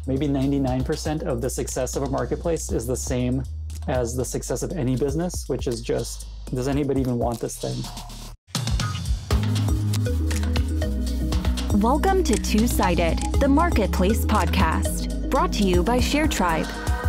Maybe 99% of the success of a marketplace is the same as the success of any business, which is just, does anybody even want this thing? Welcome to Two-Sided, the Marketplace podcast, brought to you by ShareTribe.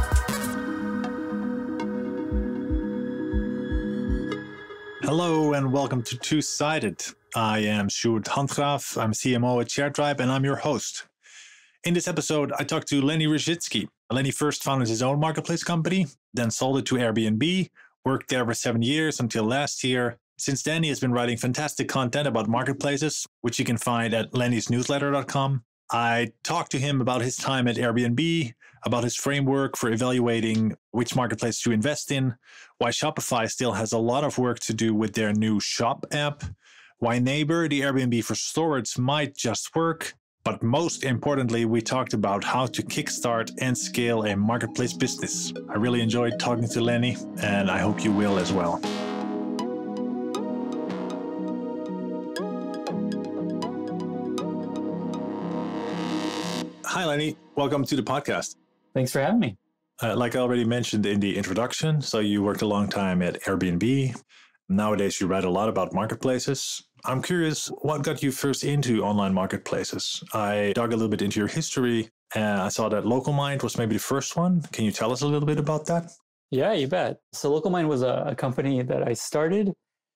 Hello and welcome to Two-Sided. I am Sjoerd Handgraaf, I'm CMO at ShareTribe, and I'm your host. In this episode, I talked to Lenny Ruzitsky. Lenny first founded his own marketplace company, then sold it to Airbnb, worked there for 7 years until last year. Since then, he has been writing fantastic content about marketplaces, which you can find at lennysnewsletter.com. I talked to him about his time at Airbnb, about his framework for evaluating which marketplace to invest in, why Shopify still has a lot of work to do with their new Shop app, why Neighbor, the Airbnb for storage, might just work. But most importantly, we talked about how to kickstart and scale a marketplace business. I really enjoyed talking to Lenny, and I hope you will as well. Hi, Lenny. Welcome to the podcast. Thanks for having me. Like I already mentioned in the introduction, so you worked a long time at Airbnb. Nowadays, you write a lot about marketplaces. I'm curious, what got you first into online marketplaces? I dug a little bit into your history, and I saw that LocalMind was maybe the first one. Can you tell us a little bit about that? Yeah, you bet. So LocalMind was a company that I started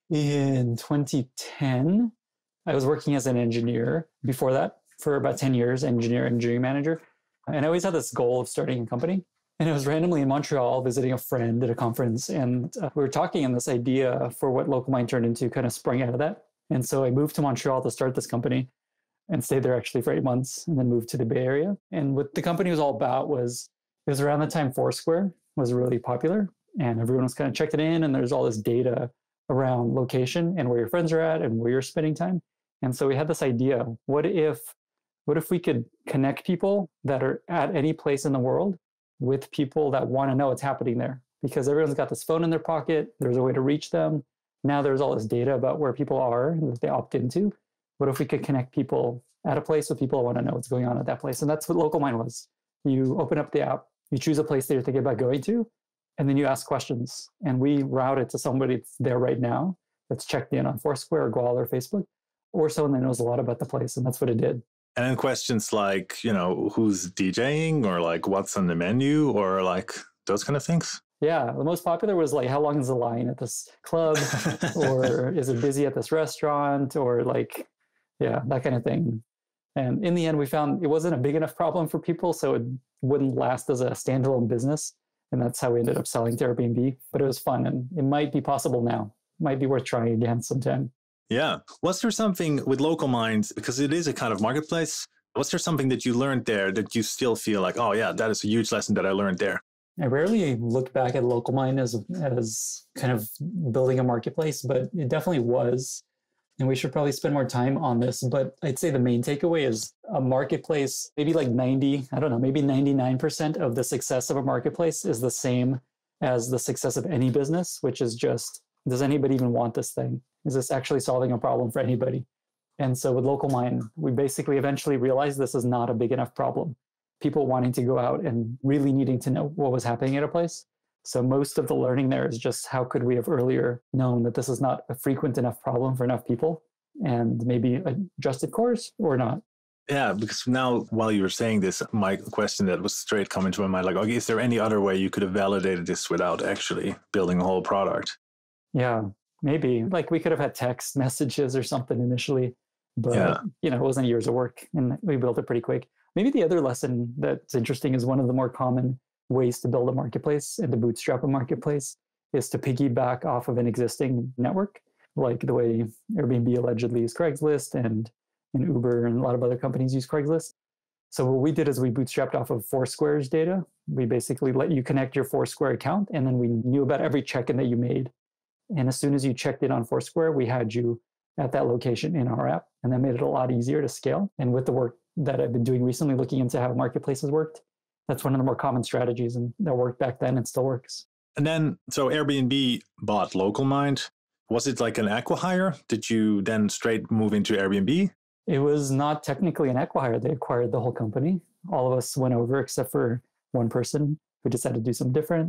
in 2010. I was working as an engineer before that for about 10 years, engineering manager. And I always had this goal of starting a company. And I was randomly in Montreal visiting a friend at a conference, and we were talking, and this idea for what LocalMind turned into kind of sprang out of that. And so I moved to Montreal to start this company and stayed there actually for 8 months and then moved to the Bay Area. And what the company was all about was, it was around the time Foursquare was really popular and everyone was kind of checking in, and there's all this data around location and where your friends are at and where you're spending time. And so we had this idea, what if we could connect people that are at any place in the world with people that want to know what's happening there? Because everyone's got this phone in their pocket, there's a way to reach them. Now there's all this data about where people are that they opt into. What if we could connect people at a place with people who want to know what's going on at that place? And that's what LocalMind was. You open up the app, you choose a place that you're thinking about going to, and then you ask questions. And we route it to somebody that's there right now, that's checked in on Foursquare or Gwal or Facebook, or someone that knows a lot about the place. And that's what it did. And then questions like, who's DJing, or like what's on the menu, or like those kind of things? Yeah, the most popular was like, how long is the line at this club? Or is it busy at this restaurant? Or like, yeah, that kind of thing. And in the end, we found it wasn't a big enough problem for people, so it wouldn't last as a standalone business. And that's how we ended up selling to Airbnb. But it was fun, and it might be possible now. It might be worth trying again sometime. Yeah. Was there something with LocalMind, because it is a kind of marketplace, was there something that you learned there that you still feel like, oh yeah, that is a huge lesson that I learned there? I rarely look back at LocalMind as kind of building a marketplace, but it definitely was. And we should probably spend more time on this. But I'd say the main takeaway is a marketplace, maybe like maybe 99% of the success of a marketplace is the same as the success of any business, which is just, does anybody even want this thing? Is this actually solving a problem for anybody? And so with LocalMind, we basically eventually realized this is not a big enough problem. People wanting to go out and really needing to know what was happening at a place. So most of the learning there is just, how could we have earlier known that this is not a frequent enough problem for enough people, and maybe adjusted course or not? Yeah, because now while you were saying this, my question that was straight coming to my mind, like, okay, is there any other way you could have validated this without actually building a whole product? Yeah, maybe. Like we could have had text messages or something initially, but it wasn't years of work, and we built it pretty quick. Maybe the other lesson that's interesting is one of the more common ways to build a marketplace and to bootstrap a marketplace is to piggyback off of an existing network, like the way Airbnb allegedly used Craigslist and Uber and a lot of other companies use Craigslist. So what we did is we bootstrapped off of Foursquare's data. We basically let you connect your Foursquare account, and then we knew about every check-in that you made. And as soon as you checked in on Foursquare, we had you at that location in our app, and that made it a lot easier to scale. And with the work that I've been doing recently, looking into how marketplaces worked, that's one of the more common strategies, and that worked back then and still works. And then, so Airbnb bought LocalMind. Was it like an acqui-hire? Did you then straight move into Airbnb? It was not technically an acquihire. They acquired the whole company. All of us went over except for one person who decided to do something different.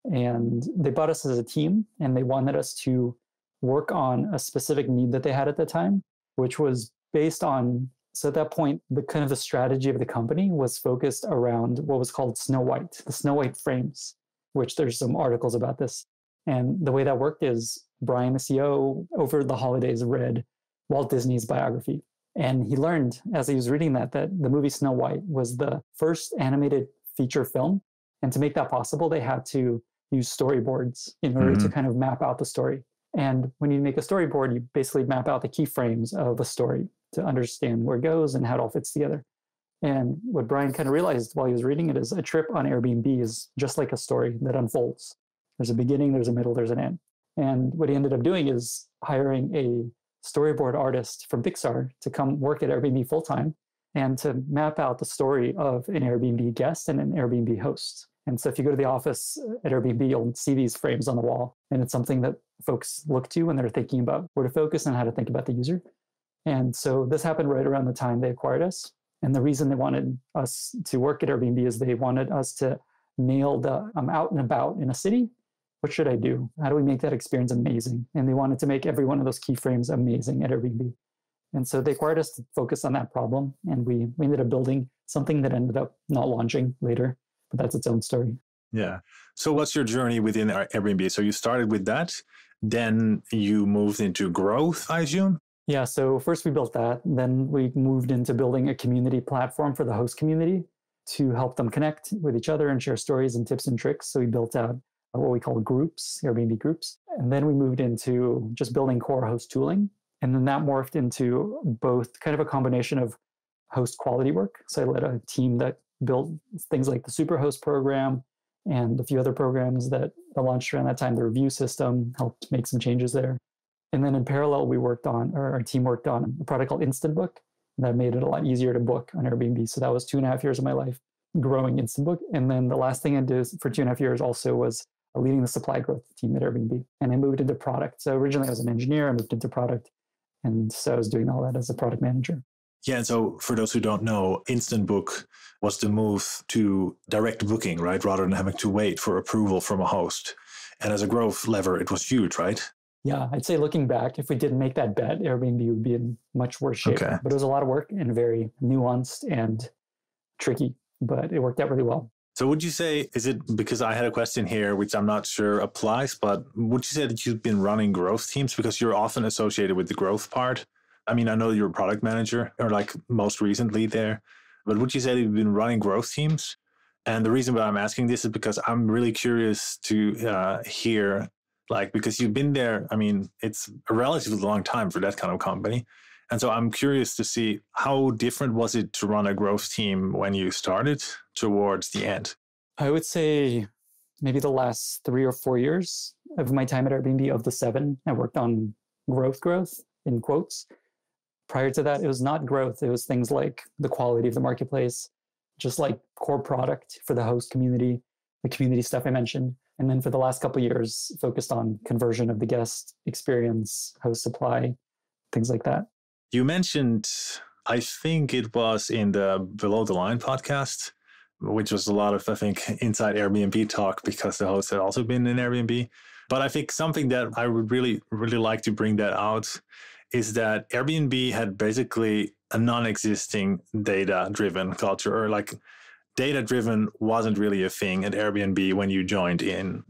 And they bought us as a team, and they wanted us to work on a specific need that they had at the time, which was based on, so at that point, the strategy of the company was focused around what was called Snow White, the Snow White frames, which there's some articles about this. And the way that worked is Brian, the CEO, over the holidays read Walt Disney's biography. And he learned as he was reading that the movie Snow White was the first animated feature film. And to make that possible, they had to use storyboards in order to kind of map out the story. And when you make a storyboard, you basically map out the key frames of a story to understand where it goes and how it all fits together. And what Brian kind of realized while he was reading it is a trip on Airbnb is just like a story that unfolds. There's a beginning, there's a middle, there's an end. And what he ended up doing is hiring a storyboard artist from Pixar to come work at Airbnb full-time and to map out the story of an Airbnb guest and an Airbnb host. And so if you go to the office at Airbnb, you'll see these frames on the wall. And it's something that folks look to when they're thinking about where to focus and how to think about the user. And so this happened right around the time they acquired us. And the reason they wanted us to work at Airbnb is they wanted us to nail the I'm out and about in a city. What should I do? How do we make that experience amazing? And they wanted to make every one of those key frames amazing at Airbnb. And so they acquired us to focus on that problem. And we ended up building something that ended up not launching later. But that's its own story. Yeah. So what's your journey within Airbnb? So you started with that, then you moved into growth, I assume? Yeah. So first we built that. Then we moved into building a community platform for the host community to help them connect with each other and share stories and tips and tricks. So we built out what we call groups, Airbnb groups. And then we moved into just building core host tooling. And then that morphed into both kind of a combination of host quality work. So I led a team that built things like the Superhost program and a few other programs that launched around that time. The review system helped make some changes there. And then in parallel, our team worked on a product called Instant Book that made it a lot easier to book on Airbnb. So that was 2.5 years of my life growing Instant Book. And then the last thing I did for 2.5 years also was leading the supply growth team at Airbnb. And I moved into product. So originally I was an engineer, I moved into product. And so I was doing all that as a product manager. Yeah, and so for those who don't know, Instant Book was the move to direct booking, right? Rather than having to wait for approval from a host. And as a growth lever, it was huge, right? Yeah, I'd say looking back, if we didn't make that bet, Airbnb would be in much worse shape. Okay. But it was a lot of work and very nuanced and tricky, but it worked out really well. So would you say, is it because I had a question here, which I'm not sure applies, but would you say that you've been running growth teams because you're often associated with the growth part? I mean, I know you're a product manager or like most recently there, but would you say that you've been running growth teams? And the reason why I'm asking this is because I'm really curious to hear, like, because you've been there, I mean, it's a relatively long time for that kind of company. And so I'm curious to see how different was it to run a growth team when you started towards the end? I would say maybe the last 3 or 4 years of my time at Airbnb, of the 7, I worked on growth in quotes. Prior to that, it was not growth. It was things like the quality of the marketplace, just like core product for the host community, the community stuff I mentioned. And then for the last couple of years, focused on conversion of the guest experience, host supply, things like that. You mentioned, I think it was in the Below the Line podcast, which was a lot of, I think, inside Airbnb talk because the host had also been in Airbnb. But I think something that I would really, really like to bring that out is that Airbnb had basically a non-existing data-driven culture, or like data-driven wasn't really a thing at Airbnb when you joined in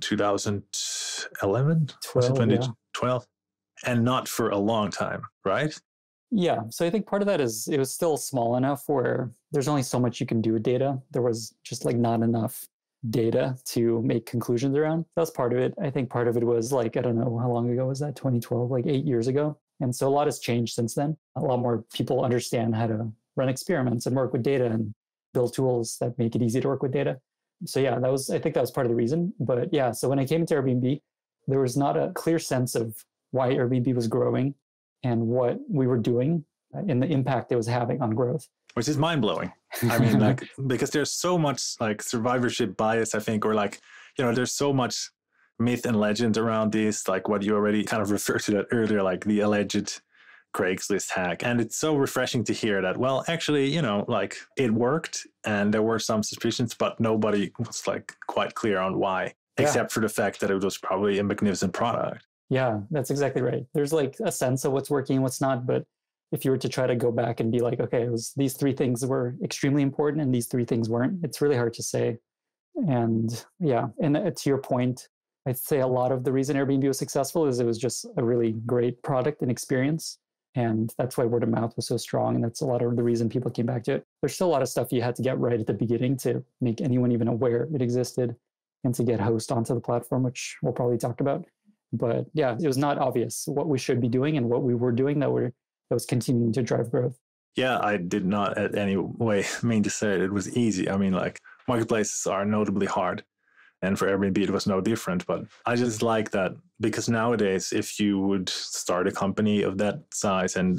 2011? 2012? And not for a long time, right? Yeah. So I think part of that is it was still small enough where there's only so much you can do with data. There was just like not enough data to make conclusions around. That's part of it. I think part of it was like, I don't know, how long ago was that? 2012, like 8 years ago. And so a lot has changed since then. A lot more people understand how to run experiments and work with data and build tools that make it easy to work with data. So yeah, I think that was part of the reason. But yeah, so when I came into Airbnb, there was not a clear sense of why Airbnb was growing and what we were doing and the impact it was having on growth. Which is mind-blowing. I mean, like, because there's so much like survivorship bias, I think, or like, you know, there's so much myth and legend around this, like what you already kind of referred to that earlier, like the alleged Craigslist hack. And it's so refreshing to hear that, well, actually, like it worked and there were some suspicions, but nobody was like quite clear on why, except for the fact that it was probably a magnificent product. Yeah, that's exactly right. There's like a sense of what's working and what's not. But if you were to try to go back and be like, okay, it was these 3 things were extremely important and these 3 things weren't, it's really hard to say. And yeah, and to your point, I'd say a lot of the reason Airbnb was successful is it was just a really great product and experience. And that's why word of mouth was so strong. And that's a lot of the reason people came back to it. There's still a lot of stuff you had to get right at the beginning to make anyone even aware it existed and to get host onto the platform, which we'll probably talk about. But yeah, it was not obvious what we should be doing and what we were doing that was continuing to drive growth. Yeah, I did not in any way mean to say it was easy. I mean, like marketplaces are notably hard. And for Airbnb, it was no different. But I just like that because nowadays, if you would start a company of that size and,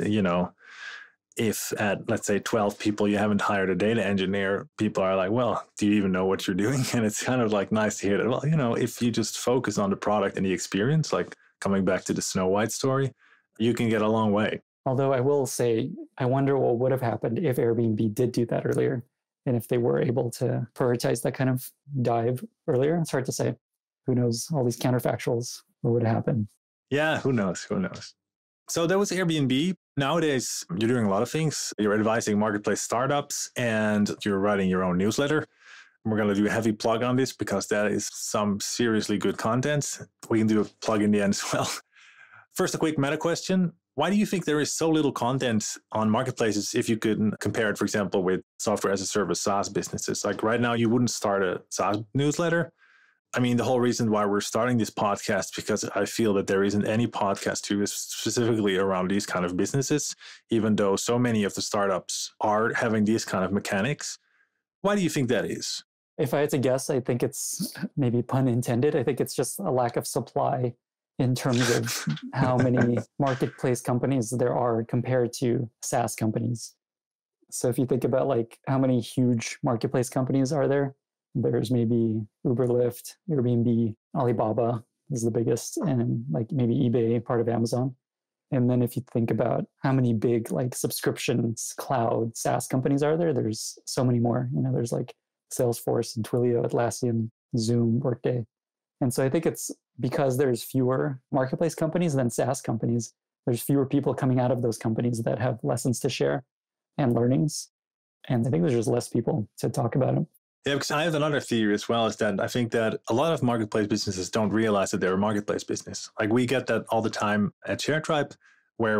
if at, let's say, 12 people, you haven't hired a data engineer, people are like, well, do you even know what you're doing? And it's kind of like nice to hear that, well, if you just focus on the product and the experience, like coming back to the Snow White story, you can get a long way. Although I will say, I wonder what would have happened if Airbnb did do that earlier. And if they were able to prioritize that kind of dive earlier. It's hard to say. Who knows? All these counterfactuals, what would happen? Yeah, who knows? Who knows? So that was Airbnb. Nowadays, you're doing a lot of things. You're advising marketplace startups and you're writing your own newsletter. We're going to do a heavy plug on this because that is some seriously good content. We can do a plug in the end as well. First, a quick meta question. Why do you think there is so little content on marketplaces if you could compare it, for example, with software as a service SaaS businesses? Like right now, you wouldn't start a SaaS newsletter. I mean, the whole reason why we're starting this podcast, because I feel that there isn't any podcast who is specifically around these kind of businesses, even though so many of the startups are having these kind of mechanics. Why do you think that is? If I had to guess, I think it's maybe pun intended. I think it's just a lack of supply in terms of how many marketplace companies there are compared to SaaS companies. So if you think about like how many huge marketplace companies are there, there's maybe Uber, Lyft, Airbnb, Alibaba is the biggest, and like maybe eBay, part of Amazon. And then if you think about how many big like subscriptions, cloud, SaaS companies are there, there's so many more. There's like Salesforce and Twilio, Atlassian, Zoom, Workday. And so I think it's because there's fewer marketplace companies than SaaS companies. There's fewer people coming out of those companies that have lessons to share and learnings. And I think there's just less people to talk about them. Yeah, because I have another theory as well, is that I think that a lot of marketplace businesses don't realize that they're a marketplace business. Like we get that all the time at ShareTribe, where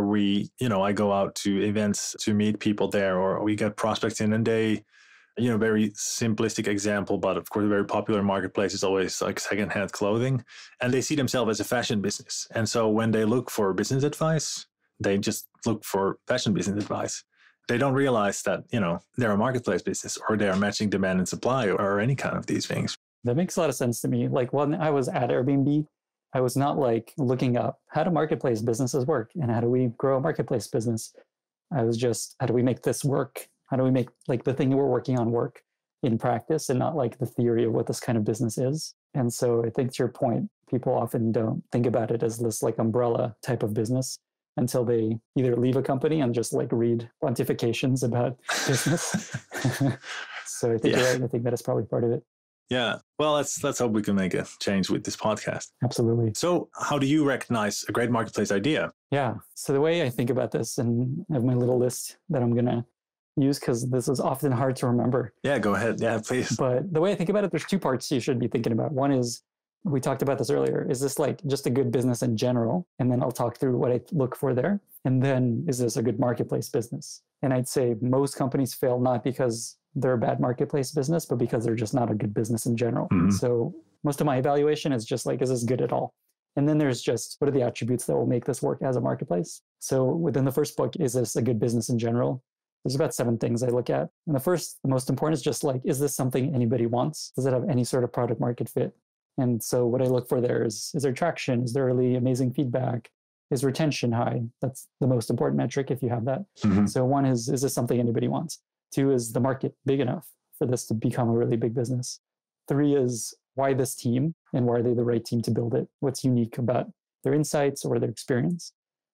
I go out to events to meet people there, or we get prospects in and they, very simplistic example, but of course, a very popular marketplace is always like secondhand clothing, and they see themselves as a fashion business. And so when they look for business advice, they just look for fashion business advice. They don't realize that, they're a marketplace business or they are matching demand and supply or any kind of these things. That makes a lot of sense to me. Like when I was at Airbnb, I was not like looking up how do marketplace businesses work and how do we grow a marketplace business. I was just, how do we make this work? How do we make like the thing we're working on work in practice and not like the theory of what this kind of business is? And so I think to your point, people often don't think about it as this like umbrella type of business until they either leave a company and just like read pontifications about business. So I think you're right. I think that is probably part of it. Yeah. Well, let's hope we can make a change with this podcast. Absolutely. So how do you recognize a great marketplace idea? Yeah. So the way I think about this, and I have my little list that I'm going to use because this is often hard to remember. Yeah, go ahead. Yeah, please. But the way I think about it, there's 2 parts you should be thinking about. One is, we talked about this earlier. Is this like just a good business in general? And then I'll talk through what I look for there. And then is this a good marketplace business? And I'd say most companies fail not because they're a bad marketplace business, but because they're just not a good business in general. Mm-hmm. So most of my evaluation is just like, is this good at all? And then there's just, what are the attributes that will make this work as a marketplace? So within the first book, is this a good business in general? There's about 7 things I look at. And the most important is just like, is this something anybody wants? Does it have any sort of product market fit? And so what I look for there is there traction? Is there really amazing feedback? Is retention high? That's the most important metric if you have that. Mm-hmm. So 1 is this something anybody wants? 2 is the market big enough for this to become a really big business? 3 is why this team and why are they the right team to build it? What's unique about their insights or their experience?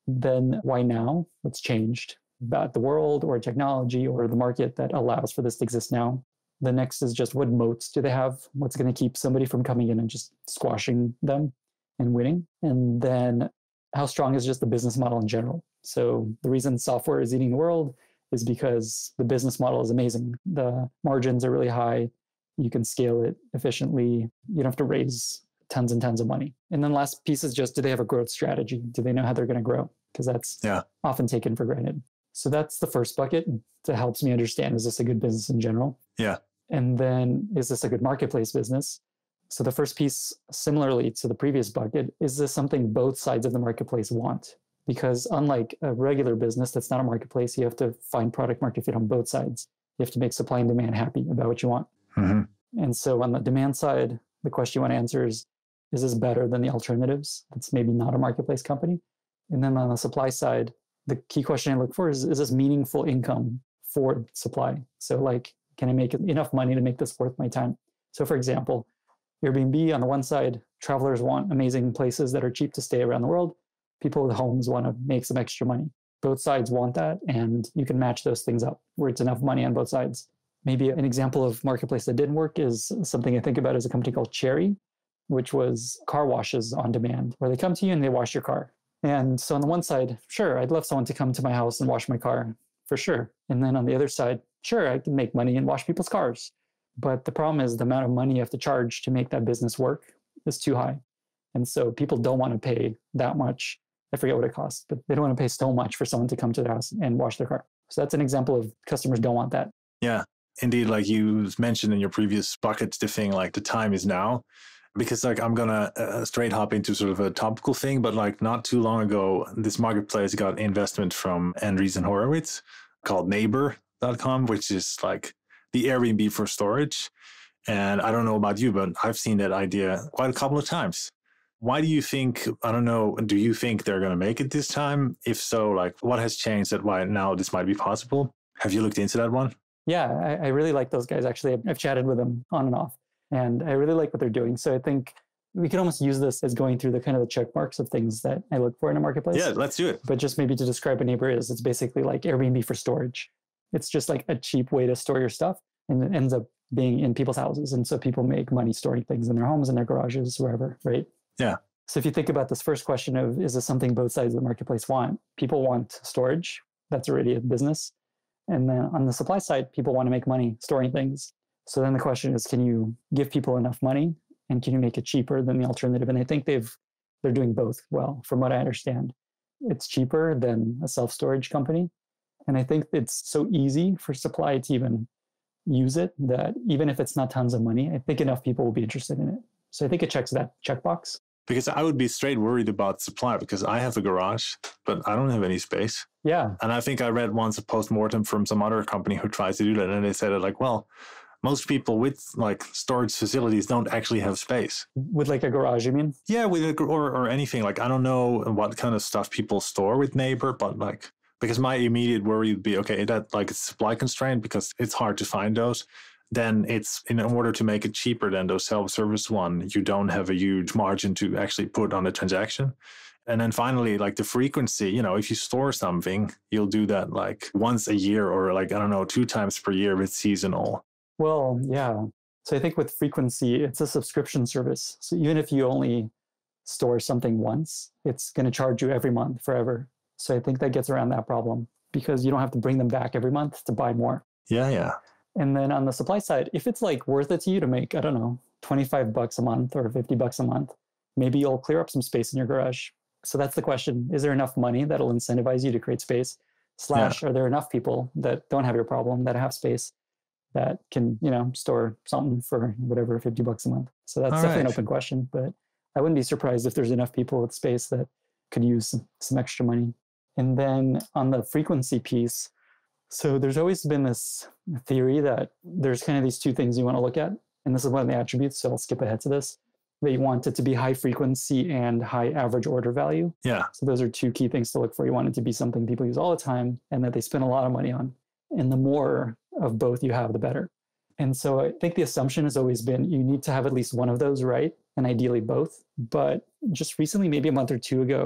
then why now? What's changed about the world or technology or the market that allows for this to exist now? The next is just what moats do they have? What's going to keep somebody from coming in and just squashing them and winning? And then how strong is just the business model in general? So the reason software is eating the world is because the business model is amazing. The margins are really high. You can scale it efficiently. You don't have to raise tons and tons of money. And then last piece is just, do they have a growth strategy? Do they know how they're going to grow? Because that's often taken for granted. So that's the first bucket that helps me understand, is this a good business in general? Yeah. And then, is this a good marketplace business? So the first piece, similarly to the previous bucket, is this something both sides of the marketplace want? Because unlike a regular business that's not a marketplace, you have to find product market fit on both sides. You have to make supply and demand happy about what you want. Mm-hmm. And so on the demand side, the question you want to answer is this better than the alternatives? That's maybe not a marketplace company. And then on the supply side, the key question I look for is this meaningful income for supply? So like, can I make enough money to make this worth my time? So for example, Airbnb on the one side, travelers want amazing places that are cheap to stay around the world. People with homes want to make some extra money. Both sides want that, and you can match those things up where it's enough money on both sides. Maybe an example of marketplace that didn't work is something I think about is a company called Cherry, which was car washes on demand, where they come to you and they wash your car. And so on the one side, sure, I'd love someone to come to my house and wash my car, for sure. And then on the other side, sure, I can make money and wash people's cars. But the problem is the amount of money you have to charge to make that business work is too high. And so people don't want to pay that much. I forget what it costs, but they don't want to pay so much for someone to come to their house and wash their car. So that's an example of customers don't want that. Yeah, indeed. Like you mentioned in your previous buckets, the thing like the time is now. Because like I'm going to straight hop into sort of a topical thing, but like not too long ago, this marketplace got investment from Andreessen Horowitz called Neighbor.com, which is like the Airbnb for storage. And I don't know about you, but I've seen that idea quite a couple of times. Why do you think, I don't know, do you think they're going to make it this time? If so, like what has changed that why now this might be possible? Have you looked into that one? Yeah, I really like those guys. Actually, I've chatted with them on and off, and I really like what they're doing. So I think we can almost use this as going through the kind of the check marks of things that I look for in a marketplace. Yeah, let's do it. But just maybe to describe what Neighbor is, it's basically like Airbnb for storage. It's just like a cheap way to store your stuff, and it ends up being in people's houses. And so people make money storing things in their homes, in their garages, wherever, right? Yeah. So if you think about this first question of, is this something both sides of the marketplace want? People want storage. That's already a business. And then on the supply side, people want to make money storing things. So then the question is, can you give people enough money, and can you make it cheaper than the alternative? And I think they're doing both well, from what I understand. It's cheaper than a self-storage company. And I think it's so easy for supply to even use it that even if it's not tons of money, I think enough people will be interested in it. So I think it checks that checkbox. Because I would be straight worried about supply because I have a garage, but I don't have any space. Yeah. And I think I read once a post-mortem from some other company who tries to do that. And they said it like, well, most people with like storage facilities don't actually have space. With like a garage, you mean? Yeah, or anything. Like, I don't know what kind of stuff people store with Neighbor, but like, because my immediate worry would be, okay, that like it's supply constrained because it's hard to find those. Then it's in order to make it cheaper than those self-service one, you don't have a huge margin to actually put on the transaction. And then finally, like the frequency, if you store something, you'll do that like once a year or like, I don't know, 2 times per year with seasonal. Well, yeah. So I think with frequency, it's a subscription service. So even if you only store something once, it's going to charge you every month forever. So I think that gets around that problem because you don't have to bring them back every month to buy more. Yeah. And then on the supply side, if it's like worth it to you to make, I don't know, $25 a month or $50 a month, maybe you'll clear up some space in your garage. So that's the question. Is there enough money that'll incentivize you to create space? / Are there enough people that don't have your problem, that have space, that can, store something for whatever, $50 a month? So that's definitely an open question, but I wouldn't be surprised if there's enough people with space that could use some extra money. And then on the frequency piece, so there's always been this theory that there's kind of these 2 things you want to look at. And this is one of the attributes, so I'll skip ahead to this. That you want it to be high frequency and high average order value. Yeah. So those are 2 key things to look for. You want it to be something people use all the time and that they spend a lot of money on. And the more of both you have, the better. And so I think the assumption has always been you need to have at least one of those right, and ideally both. But just recently, maybe a month or 2 ago,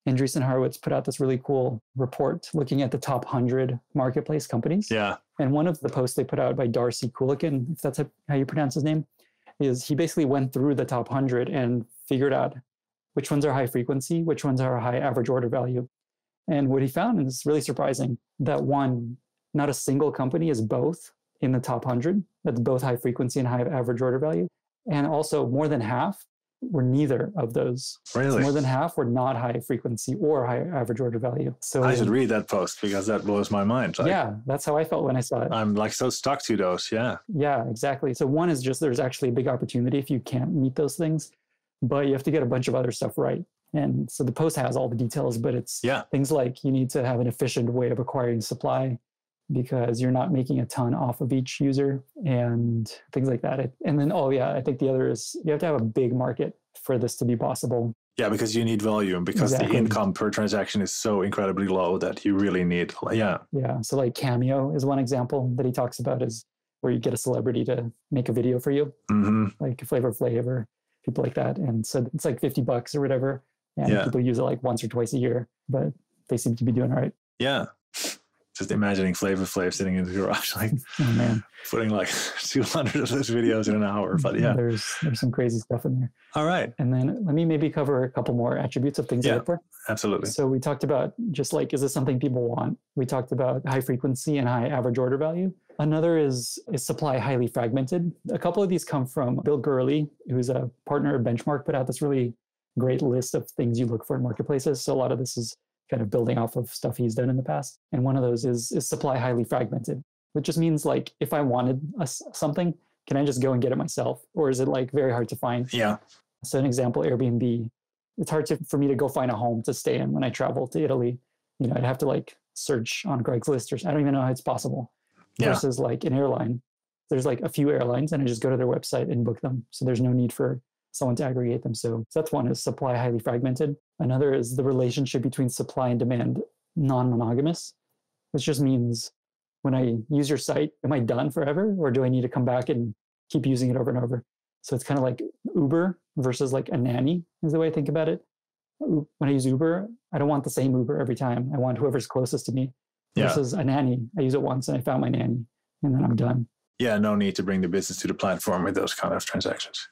Andreessen Horowitz put out this really cool report looking at the top 100 marketplace companies. Yeah. And one of the posts they put out by Darcy Kulikin, if that's how you pronounce his name, is he basically went through the top 100 and figured out which ones are high frequency, which ones are high average order value. And what he found is really surprising that one, not a single company is both in the top 100. That's both high frequency and high average order value. And also more than half were neither of those. Really? So more than half were not high frequency or high average order value. So I should read that post because that blows my mind. Like, yeah, that's how I felt when I saw it. I'm like so stuck to those. Yeah. Yeah, exactly. So one is just there's actually a big opportunity if you can't meet those things, but you have to get a bunch of other stuff right. And so the post has all the details, but it's things like you need to have an efficient way of acquiring supply because you're not making a ton off of each user and things like that. And then, I think the other is you have to have a big market for this to be possible. Yeah, because you need volume, because the income per transaction is so incredibly low that you really need, Yeah, so like Cameo is one example that he talks about is where you get a celebrity to make a video for you, like Flavor Flav or people like that. And so it's like $50 or whatever. And people use it like once or twice a year, but they seem to be doing all right. Yeah. Just imagining Flavor Flav sitting in the garage, like putting like 200 of those videos in an hour. But there's some crazy stuff in there. All right. And then let me maybe cover a couple more attributes of things I look for. Absolutely. So we talked about just like, is this something people want? We talked about high frequency and high average order value. Another is supply highly fragmented? A couple of these come from Bill Gurley, who's a partner of Benchmark, put out this really great list of things you look for in marketplaces. So a lot of this is kind of building off of stuff he's done in the past. And one of those is supply highly fragmented, which just means like, if I wanted something, can I just go and get it myself? Or is it like very hard to find? Yeah. So an example, Airbnb, it's hard for me to go find a home to stay in when I travel to Italy. I'd have to like search on Craigslist or I don't even know how it's possible. Versus like an airline, there's like a few airlines and I just go to their website and book them. So there's no need for someone to aggregate them. So that's one, is supply highly fragmented. Another is the relationship between supply and demand non-monogamous, which just means when I use your site, am I done forever or do I need to come back and keep using it over and over? So it's kind of like Uber versus like a nanny is the way I think about it. When I use Uber, I don't want the same Uber every time. I want whoever's closest to me versus a nanny. I use it once and I found my nanny and then I'm done. Yeah, no need to bring the business to the platform with those kind of transactions.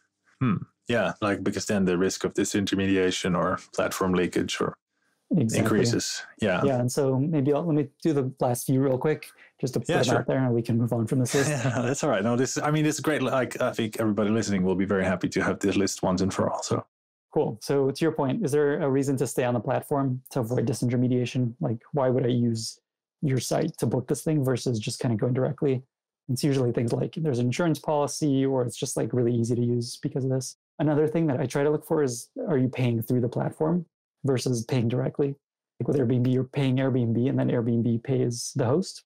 Yeah, like because then the risk of disintermediation or platform leakage or increases. Yeah. Yeah, and so maybe let me do the last few real quick just to put them out there and we can move on from this list. Yeah, that's all right. No, this is great. Like I think everybody listening will be very happy to have this list once and for all. So cool. So to your point, is there a reason to stay on the platform to avoid disintermediation? Like why would I use your site to book this thing versus just kind of going directly? It's usually things like there's an insurance policy or it's just like really easy to use because of this. Another thing that I try to look for is, are you paying through the platform versus paying directly? Like with Airbnb, you're paying Airbnb and then Airbnb pays the host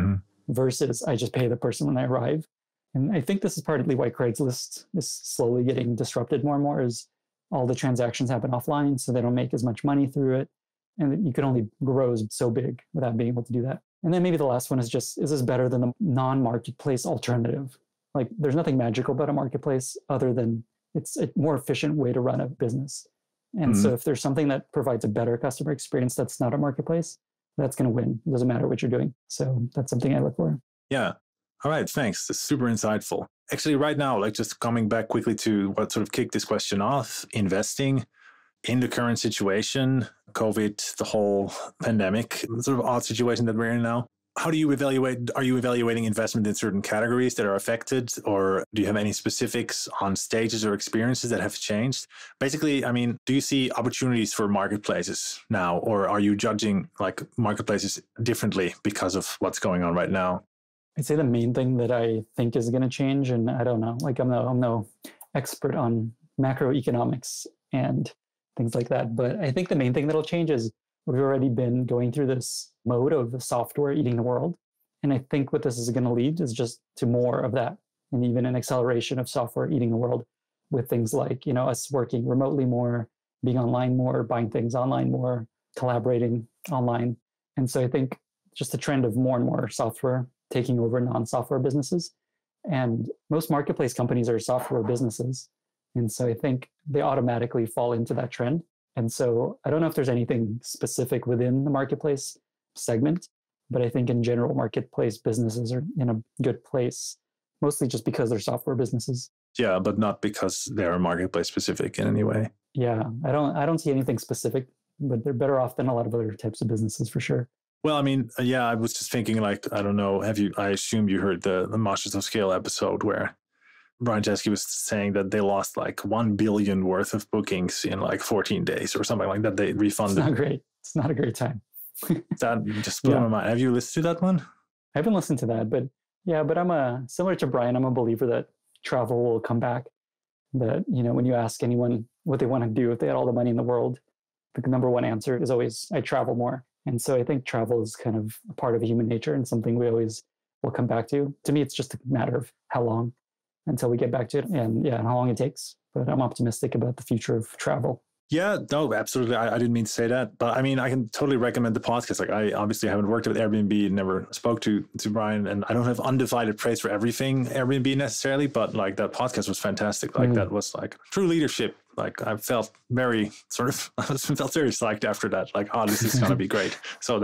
versus I just pay the person when I arrive. And I think this is partly why Craigslist is slowly getting disrupted more and more, is all the transactions happen offline, so they don't make as much money through it. And you can only grow so big without being able to do that. And then maybe the last one is just, is this better than the non-marketplace alternative? Like there's nothing magical about a marketplace other than it's a more efficient way to run a business. And so if there's something that provides a better customer experience that's not a marketplace, that's going to win. It doesn't matter what you're doing. So that's something I look for. Yeah. All right. Thanks. That's super insightful. Actually, right now, like just coming back quickly to what sort of kicked this question off, investing in the current situation, COVID, the whole pandemic, sort of odd situation that we're in now. How do you evaluate? Are you evaluating investment in certain categories that are affected, or do you have any specifics on stages or experiences that have changed? Basically, I mean, do you see opportunities for marketplaces now, or are you judging like marketplaces differently because of what's going on right now? I'd say the main thing that I think is going to change, and I don't know, like I'm no expert on macroeconomics and things like that, but I think the main thing that'll change is we've already been going through this mode of the software eating the world. And I think what this is going to lead is just to more of that, and even an acceleration of software eating the world with things like, us working remotely more, being online more, buying things online more, collaborating online. And so I think just the trend of more and more software taking over non-software businesses. And most marketplace companies are software businesses. And so I think they automatically fall into that trend. And so I don't know if there's anything specific within the marketplace segment, but I think in general, marketplace businesses are in a good place, mostly just because they're software businesses. Yeah, but not because they're marketplace specific in any way. Yeah, I don't see anything specific, but they're better off than a lot of other types of businesses for sure. Well, I mean, yeah, I was just thinking, like, I don't know, I assume you heard the Masters of Scale episode where Brian Chesky was saying that they lost like 1 billion worth of bookings in like 14 days or something like that. They refunded. It's not great. It's not a great time. That just blew my mind. Have you listened to that one? I haven't listened to that, but yeah, but similar to Brian, I'm a believer that travel will come back. That, when you ask anyone what they want to do if they had all the money in the world, the number one answer is always, I travel more. And so I think travel is kind of a part of human nature and something we always will come back to. To me, it's just a matter of how long until we get back to it, and how long it takes. But I'm optimistic about the future of travel. Yeah, no, absolutely. I didn't mean to say that, but I mean, I can totally recommend the podcast. Like, I obviously haven't worked with Airbnb, never spoke to Brian, and I don't have undivided praise for everything Airbnb necessarily, but like that podcast was fantastic. Like that was like true leadership. Like I felt very felt very psyched after that. Like, oh, this is going to be great. So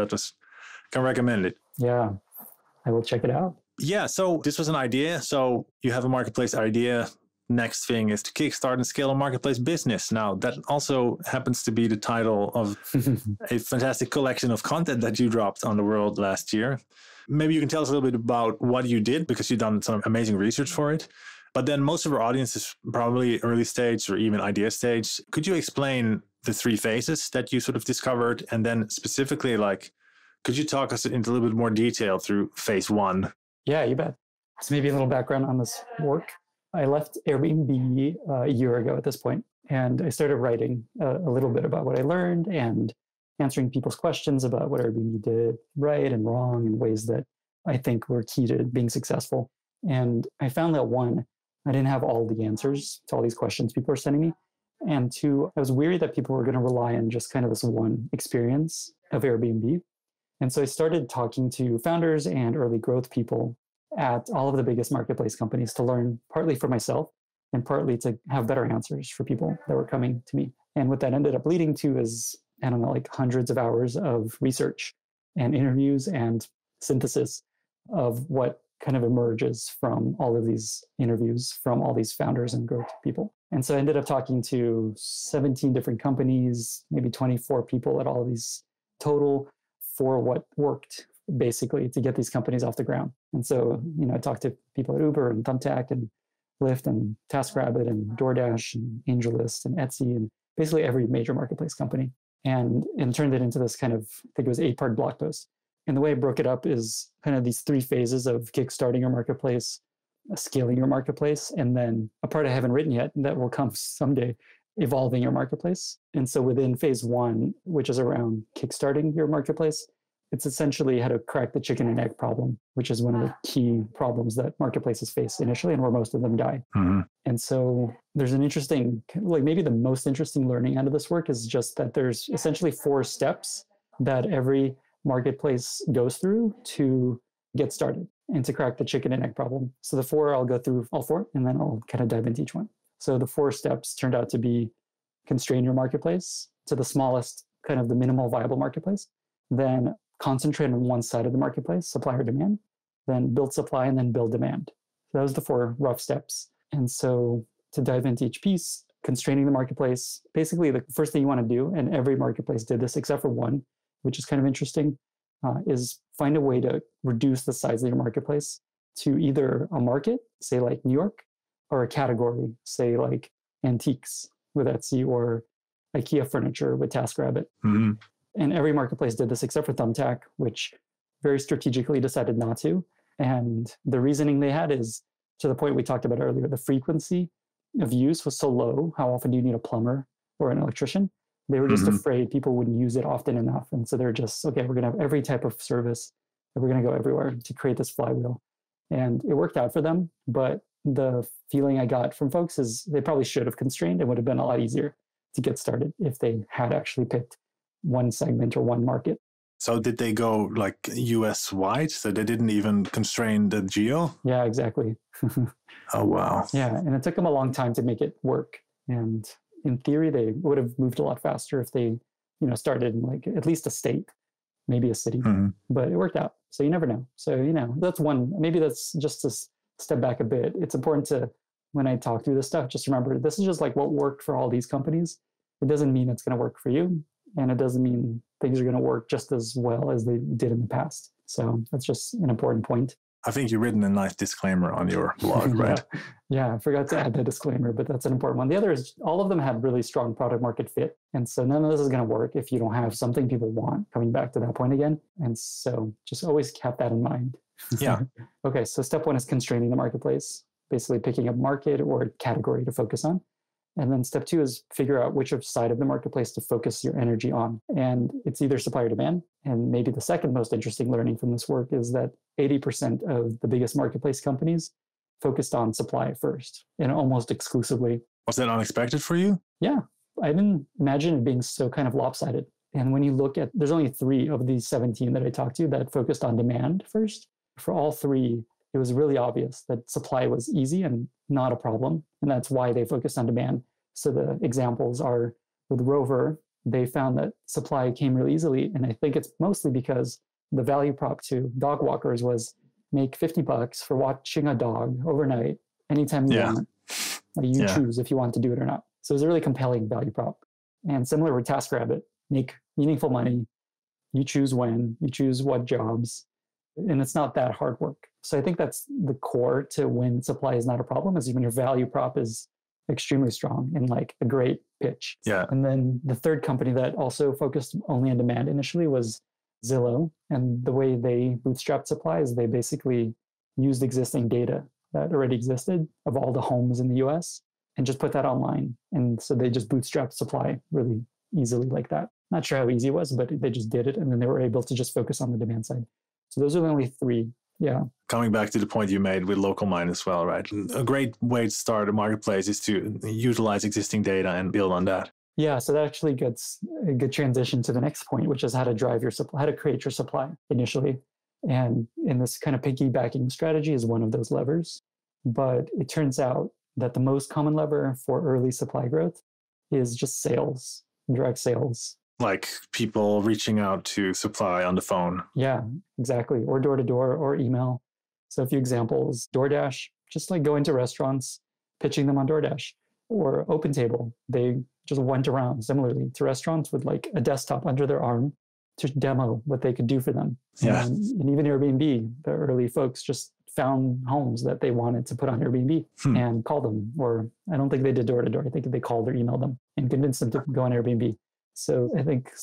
can recommend it. Yeah, I will check it out. Yeah. So this was an idea. So you have a marketplace idea. Next thing is to kickstart and scale a marketplace business. Now, that also happens to be the title of a fantastic collection of content that you dropped on the world last year. Maybe you can tell us a little bit about what you did, because you've done some amazing research for it. But then most of our audience is probably early stage or even idea stage. Could you explain the 3 phases that you sort of discovered? And then specifically, like, could you talk us into a little bit more detail through phase 1? Yeah, you bet. So maybe a little background on this work. I left Airbnb a year ago at this point, and I started writing a little bit about what I learned and answering people's questions about what Airbnb did right and wrong in ways that I think were key to being successful. And I found that 1, I didn't have all the answers to all these questions people were sending me. And 2, I was weary that people were going to rely on just kind of this one experience of Airbnb. And so I started talking to founders and early growth people at all of the biggest marketplace companies to learn, partly for myself and partly to have better answers for people that were coming to me. And what that ended up leading to is, I don't know, like hundreds of hours of research and interviews and synthesis of what kind of emerges from all of these interviews from all these founders and growth people. And so I ended up talking to 17 different companies, maybe 24 people at all of these total, for what worked basically to get these companies off the ground. And so, I talked to people at Uber and Thumbtack and Lyft and TaskRabbit and DoorDash and AngelList and Etsy and basically every major marketplace company, and turned it into this kind of, I think it was 8-part blog post. And the way I broke it up is kind of these 3 phases of kickstarting your marketplace, scaling your marketplace, and then a part I haven't written yet that will come someday, evolving your marketplace. And so within phase 1, which is around kickstarting your marketplace, it's essentially how to crack the chicken and egg problem, which is one of the key problems that marketplaces face initially and where most of them die. Mm-hmm. And so there's an interesting, like maybe the most interesting learning out of this work is just that there's essentially 4 steps that every marketplace goes through to get started and to crack the chicken and egg problem. So the 4, I'll go through all 4 and then I'll kind of dive into each one. So the 4 steps turned out to be constrain your marketplace to the smallest, kind of the minimal viable marketplace, then concentrate on one side of the marketplace, supply or demand, then build supply and then build demand. So those are the 4 rough steps. And so to dive into each piece, constraining the marketplace, basically the first thing you want to do, and every marketplace did this except for one, which is kind of interesting, is find a way to reduce the size of your marketplace to either a market, say like New York, or a category, say like antiques with Etsy or IKEA furniture with TaskRabbit. Mm-hmm. And every marketplace did this except for Thumbtack, which very strategically decided not to. And the reasoning they had is, to the point we talked about earlier, the frequency of use was so low. How often do you need a plumber or an electrician? They were just afraid people wouldn't use it often enough. And so they're just, okay, we're going to have every type of service, and we're going to go everywhere to create this flywheel. And it worked out for them. But the feeling I got from folks is they probably should have constrained. It would have been a lot easier to get started if they had actually picked one segment or one market. So did they go like US wide? So they didn't even constrain the geo? Yeah, exactly. Oh, wow. Yeah. And it took them a long time to make it work. And in theory, they would have moved a lot faster if they, started in like at least a state, maybe a city, but it worked out. So you never know. So, that's one, maybe that's just to step back a bit. It's important to, when I talk through this stuff, just remember, this is just like what worked for all these companies. It doesn't mean it's going to work for you. And it doesn't mean things are going to work just as well as they did in the past. So that's just an important point. I think you've written a nice disclaimer on your blog, right? Yeah, I forgot to add the disclaimer, but that's an important one. The other is all of them had really strong product market fit. And so none of this is going to work if you don't have something people want, coming back to that point again. And so just always keep that in mind. Yeah. Okay, so step one is constraining the marketplace, basically picking a market or category to focus on. And then step two is figure out which side of the marketplace to focus your energy on. And it's either supply or demand. And maybe the second most interesting learning from this work is that 80% of the biggest marketplace companies focused on supply first and almost exclusively. Was that unexpected for you? Yeah, I didn't imagine it being so kind of lopsided. And when you look at, there's only 3 of these 17 that I talked to that focused on demand first. For all 3, it was really obvious that supply was easy and not a problem. And that's why they focused on demand. So the examples are with Rover, they found that supply came really easily. And I think it's mostly because the value prop to dog walkers was make $50 for watching a dog overnight, anytime you want. You choose if you want to do it or not. So it's a really compelling value prop. And similar with TaskRabbit, make meaningful money. You choose when, you choose what jobs, and it's not that hard work. So I think that's the core to when supply is not a problem, is even your value prop is extremely strong and like a great pitch. Yeah. And then the third company that also focused only on demand initially was Zillow. And the way they bootstrapped supply is they basically used existing data that already existed of all the homes in the US and just put that online. And so they just bootstrapped supply really easily like that. Not sure how easy it was, but they just did it. And then they were able to just focus on the demand side. So those are the only 3. Yeah. Coming back to the point you made with LocalMind as well, right? A great way to start a marketplace is to utilize existing data and build on that. Yeah, so that actually gets a good transition to the next point, which is how to drive your supply, how to create your supply initially. And in this kind of piggybacking strategy is one of those levers. But it turns out that the most common lever for early supply growth is just sales, direct sales. Like people reaching out to supply on the phone. Yeah, exactly. Or door to door or email. So a few examples, DoorDash, just like going to restaurants, pitching them on DoorDash. Or OpenTable, they just went around similarly to restaurants with like a desktop under their arm to demo what they could do for them. Yeah. And even Airbnb, the early folks just found homes that they wanted to put on Airbnb and called them. Or I don't think they did door to door. I think they called or emailed them and convinced them to go on Airbnb. So I think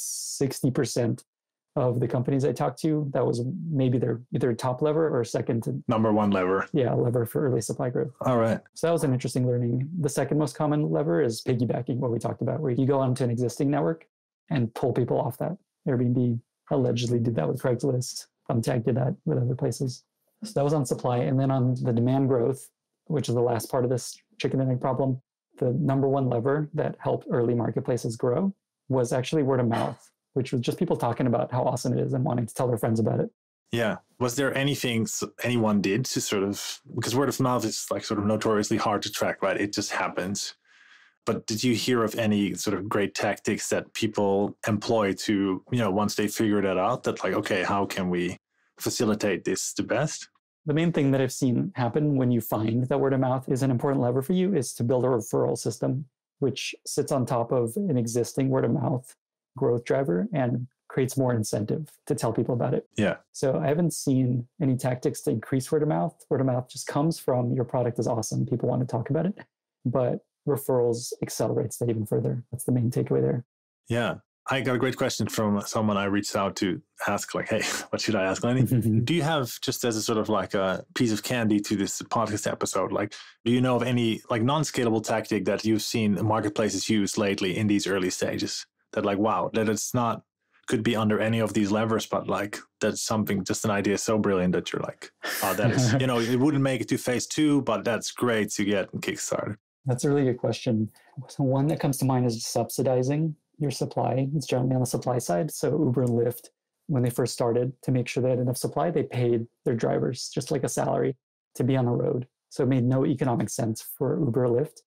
60% of the companies I talked to, that was maybe their either top lever or second to number 1 lever. Yeah, lever for early supply growth. All right. So that was an interesting learning. The second most common lever is piggybacking, what we talked about, where you go onto an existing network and pull people off that. Airbnb allegedly did that with Craigslist. Thumbtack did that with other places. So that was on supply. And then on the demand growth, which is the last part of this chicken and egg problem, the number 1 lever that helped early marketplaces grow was actually word of mouth, which was just people talking about how awesome it is and wanting to tell their friends about it. Yeah. Was there anything anyone did to sort of, because word of mouth is like sort of notoriously hard to track, right? It just happens. But did you hear of any sort of great tactics that people employ to, once they figure that out, that like, okay, how can we facilitate this the best? The main thing that I've seen happen when you find that word of mouth is an important lever for you is to build a referral system, which sits on top of an existing word of mouth growth driver and creates more incentive to tell people about it. Yeah. So I haven't seen any tactics to increase word of mouth. Word of mouth just comes from your product is awesome. People want to talk about it, but referrals accelerates that even further. That's the main takeaway there. Yeah. I got a great question from someone I reached out to ask like, hey, what should I ask Lenny? Do you have, just as a sort of like a piece of candy to this podcast episode, like, do you know of any like non-scalable tactic that you've seen marketplaces use lately in these early stages that like, wow, that it's not, could be under any of these levers, but like that's something, just an idea so brilliant that you're like, oh, that is, it wouldn't make it to phase 2, but that's great to get kickstarted. That's a really good question. So one that comes to mind is subsidizing your supply. It's generally on the supply side. So Uber and Lyft, when they first started, to make sure they had enough supply, they paid their drivers just like a salary to be on the road. So it made no economic sense for Uber or Lyft.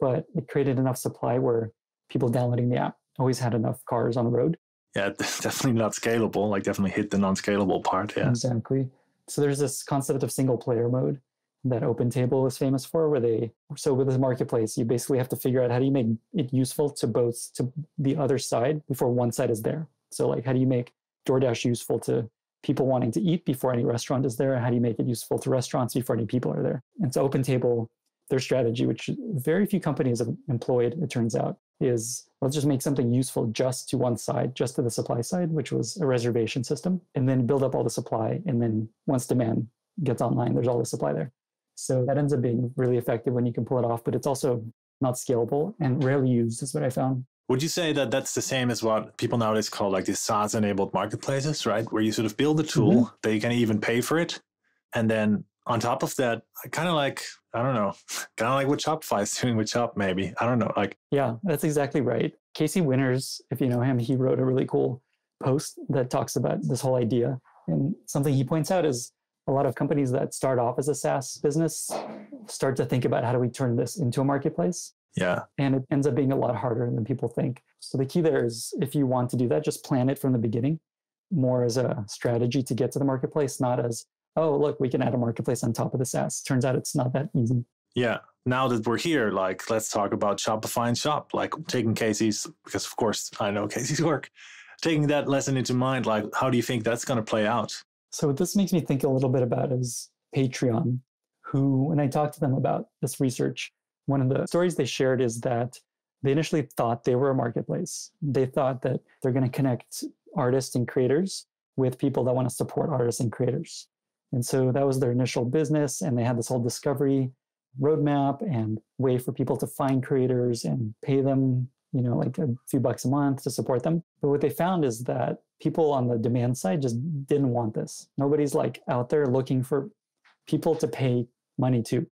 but it created enough supply where people downloading the app always had enough cars on the road. Yeah, definitely not scalable, like definitely hit the non-scalable part. Yeah, exactly. So there's this concept of single player mode that OpenTable is famous for, so with this marketplace, you basically have to figure out how do you make it useful to the other side before one side is there. So like, how do you make DoorDash useful to people wanting to eat before any restaurant is there? How do you make it useful to restaurants before any people are there? And so OpenTable, their strategy, which very few companies have employed, it turns out, is let's just make something useful just to one side, just to the supply side, which was a reservation system, and then build up all the supply. And then once demand gets online, there's all the supply there. So that ends up being really effective when you can pull it off, but it's also not scalable and rarely used is what I found. Would you say that that's the same as what people nowadays call like these SaaS-enabled marketplaces, right? Where you sort of build a tool that you can even pay for it. And then on top of that, kind of like, I don't know, kind of like what Shopify is doing with Shop, maybe. I don't know. Yeah, that's exactly right. Casey Winters, if you know him, he wrote a really cool post that talks about this whole idea. And something he points out is a lot of companies that start off as a SaaS business start to think about how do we turn this into a marketplace? Yeah. And it ends up being a lot harder than people think. So the key there is if you want to do that, just plan it from the beginning, more as a strategy to get to the marketplace, not as, oh, look, we can add a marketplace on top of the SaaS. Turns out it's not that easy. Yeah. Now that we're here, like, let's talk about Shopify and Shop, like taking Casey's, because of course I know Casey's work, taking that lesson into mind, like, how do you think that's going to play out? So what this makes me think a little bit about is Patreon, who, when I talked to them about this research, one of the stories they shared is that they initially thought they were a marketplace. They thought that they're going to connect artists and creators with people that want to support artists and creators. And so that was their initial business. And they had this whole discovery roadmap and way for people to find creators and pay them, like a few bucks a month to support them. But what they found is that people on the demand side just didn't want this. Nobody's like out there looking for people to pay money to.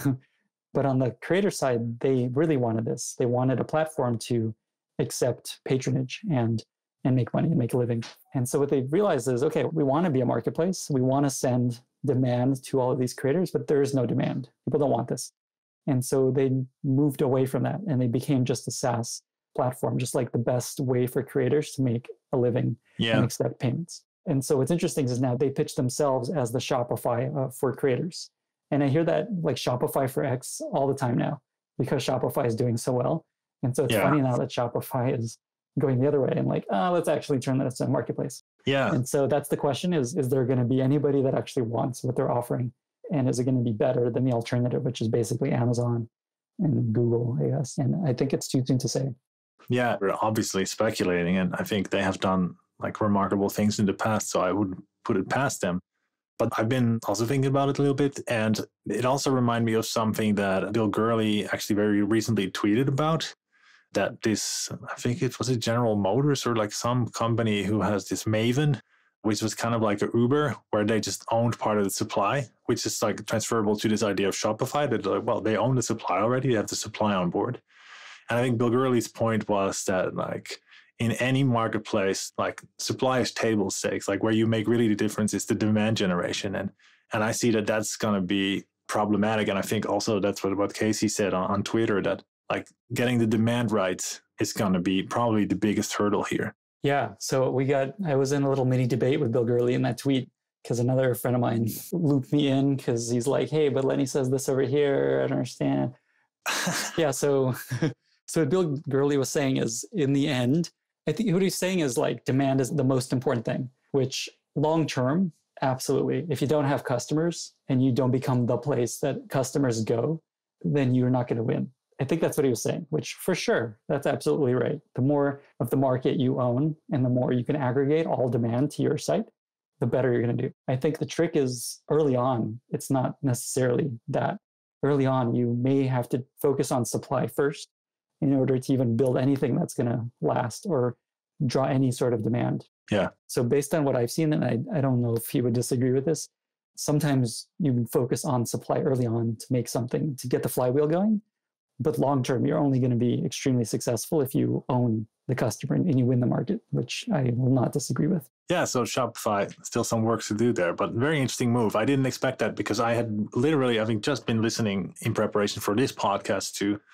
But on the creator side, they really wanted this. They wanted a platform to accept patronage and make money and make a living. And so what they realized is, okay, we want to be a marketplace. We want to send demand to all of these creators, but there is no demand. People don't want this. And so they moved away from that and they became just a SaaS platform, just like the best way for creators to make a living and accept payments. And so what's interesting is now they pitch themselves as the Shopify for creators. And I hear that like Shopify for X all the time now because Shopify is doing so well. And so it's funny now that Shopify is going the other way and like, let's actually turn this into a marketplace. Yeah. And so that's the question is there going to be anybody that actually wants what they're offering? And is it going to be better than the alternative, which is basically Amazon and Google, I guess? And I think it's too soon to say. Yeah, we're obviously speculating. And I think they have done like remarkable things in the past. So I wouldn't put it past them. But I've been also thinking about it a little bit. And it also reminded me of something that Bill Gurley actually very recently tweeted about. That this, I think it was a General Motors or like some company who has this Maven, which was kind of like a Uber, where they just owned part of the supply, which is like transferable to this idea of Shopify. That like, well, they own the supply already. They have the supply on board. And I think Bill Gurley's point was that like in any marketplace, like supply is table stakes, like where you make really the difference is the demand generation. And I see that that's going to be problematic. And I think also that's what Casey said on Twitter, that like getting the demand right is going to be probably the biggest hurdle here. Yeah. So I was in a little mini debate with Bill Gurley in that tweet because another friend of mine looped me in because he's like, hey, but Lenny says this over here. I don't understand. Yeah. So what Bill Gurley was saying is in the end, I think what he's saying is like demand is the most important thing, which long term, absolutely. If you don't have customers and you don't become the place that customers go, then you're not going to win. I think that's what he was saying, which for sure, that's absolutely right. The more of the market you own and the more you can aggregate all demand to your site, the better you're going to do. I think the trick is early on, it's not necessarily that. Early on, you may have to focus on supply first in order to even build anything that's going to last or draw any sort of demand. Yeah. So based on what I've seen, and I don't know if he would disagree with this, sometimes you focus on supply early on to make something, to get the flywheel going. But long term, you're only going to be extremely successful if you own the customer and you win the market, which I will not disagree with. Yeah, so Shopify, still some work to do there, but very interesting move. I didn't expect that because I had literally, I think, just been listening in preparation for this podcast to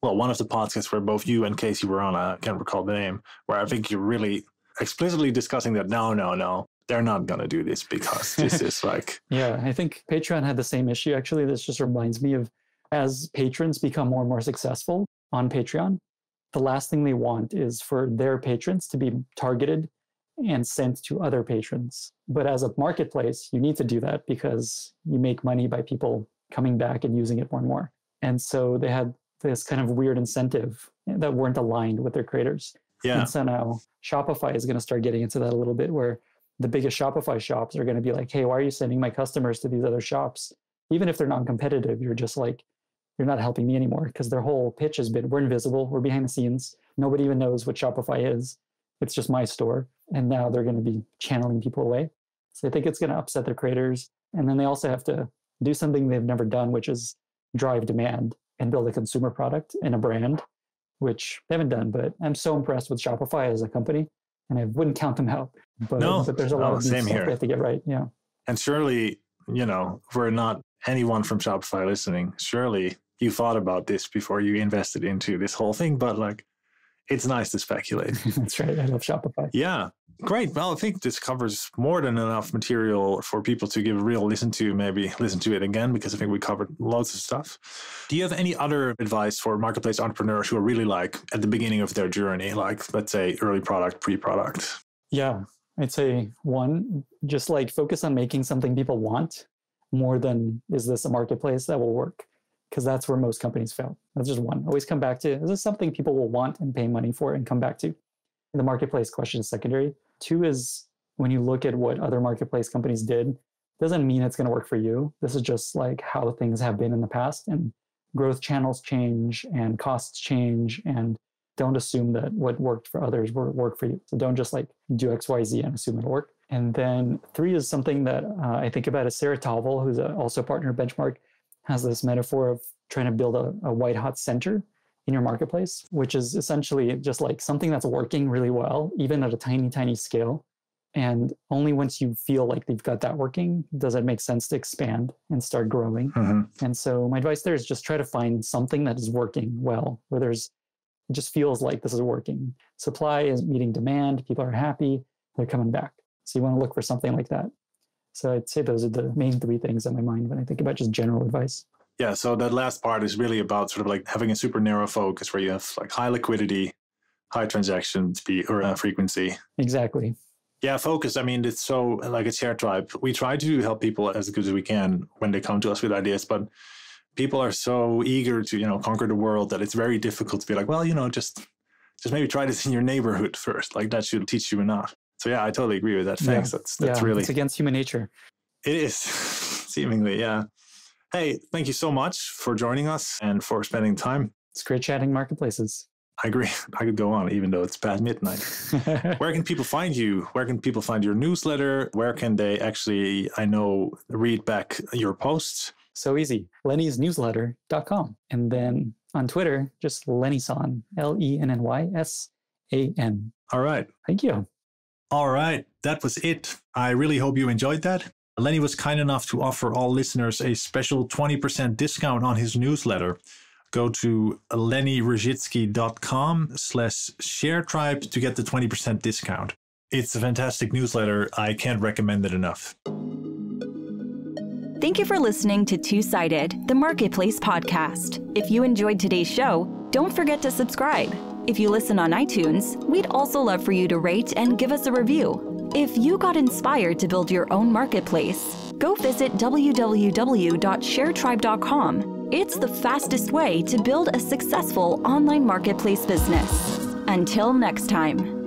one of the podcasts where both you and Casey were on, I can't recall the name, where I think you're really explicitly discussing that no, they're not going to do this because this is like... Yeah, I think Patreon had the same issue, actually. This just reminds me of, as patrons become more and more successful on Patreon, the last thing they want is for their patrons to be targeted and sent to other patrons. But as a marketplace, you need to do that because you make money by people coming back and using it more and more. And so they had this kind of weird incentive that weren't aligned with their creators. Yeah. And so now Shopify is going to start getting into that a little bit, where the biggest Shopify shops are going to be like, hey, why are you sending my customers to these other shops? Even if they're non-competitive, you're just like, you're not helping me anymore, because their whole pitch has been, we're invisible, we're behind the scenes. Nobody even knows what Shopify is. It's just my store. And now they're going to be channeling people away. So I think it's going to upset their creators. And then they also have to do something they've never done, which is drive demand and build a consumer product and a brand, which they haven't done. But I'm so impressed with Shopify as a company, and I wouldn't count them out. But there's a lot of stuff they have to get right. Yeah. And surely, we're not anyone from Shopify listening. Surely you thought about this before you invested into this whole thing, but like, it's nice to speculate. That's right. I love Shopify. Yeah. Great. Well, I think this covers more than enough material for people to give a real listen to, maybe listen to it again, because I think we covered loads of stuff. Do you have any other advice for marketplace entrepreneurs who are really like at the beginning of their journey, like let's say early product, pre-product? Yeah. I'd say one, just like focus on making something people want more than is this a marketplace that will work? Because that's where most companies fail. That's just one. Always come back to, is this something people will want and pay money for and come back to? The marketplace question is secondary. Two is, when you look at what other marketplace companies did, doesn't mean it's going to work for you. This is just like how things have been in the past, and growth channels change and costs change, and don't assume that what worked for others will work for you. So don't just like do X, Y, Z and assume it'll work. And then three is something that I think about is Sarah Tavel, who's also a partner of Benchmark, has this metaphor of trying to build a white hot center in your marketplace, which is essentially just like something that's working really well, even at a tiny, tiny scale. And only once you feel like they've got that working, does it make sense to expand and start growing. Mm-hmm. And so my advice there is just try to find something that is working well, where it just feels like this is working. Supply is meeting demand, people are happy, they're coming back. So you want to look for something like that. So I'd say those are the main three things on my mind when I think about just general advice. Yeah, so that last part is really about sort of like having a super narrow focus where you have like high liquidity, high transaction speed or frequency. Exactly. Yeah, focus. I mean, it's so like a Share Tribe. We try to help people as good as we can when they come to us with ideas, but people are so eager to, conquer the world that it's very difficult to be like, well, just maybe try this in your neighborhood first. Like that should teach you enough. So yeah, I totally agree with that. Thanks. Yeah. That's really... It's against human nature. It is, seemingly, yeah. Hey, thank you so much for joining us and for spending time. It's great chatting marketplaces. I agree. I could go on even though it's past midnight. Where can people find you? Where can people find your newsletter? Where can they actually, read back your posts? So easy. Lenny'sNewsletter.com. And then on Twitter, just Lennysan, LENNYSAN. All right. Thank you. All right. That was it. I really hope you enjoyed that. Lenny was kind enough to offer all listeners a special 20% discount on his newsletter. Go to lennyrzycki.com/sharetribe to get the 20% discount. It's a fantastic newsletter. I can't recommend it enough. Thank you for listening to Two-Sided, the Marketplace podcast. If you enjoyed today's show, don't forget to subscribe. If you listen on iTunes, we'd also love for you to rate and give us a review. If you got inspired to build your own marketplace, go visit www.sharetribe.com. It's the fastest way to build a successful online marketplace business. Until next time.